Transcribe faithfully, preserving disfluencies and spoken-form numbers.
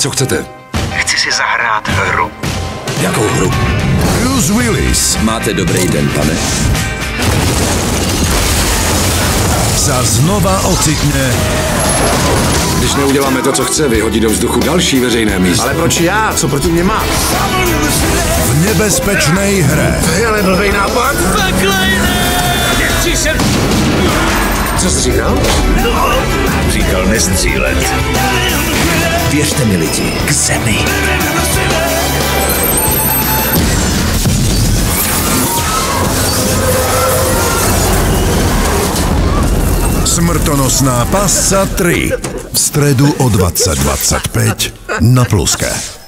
Co chcete? Chci si zahrát hru. Jakou hru? Bruce Willis Máte dobrý den, pane. sa znova ocitne Když neuděláme to, co chce, vyhodí do vzduchu další veřejné místo. Ale proč já? Co proti mě má? v nebezpečnej hre. To je ale blbej nápad. Co jsi říkal? Říkal nestřílet. Věřte mi lidi, k zemi. Smrtonosná pasca tri v stredu o dvadsať dvadsaťpäť na Pluske.